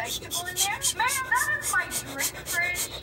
vegetable in there? Ma'am, that is my drink fridge.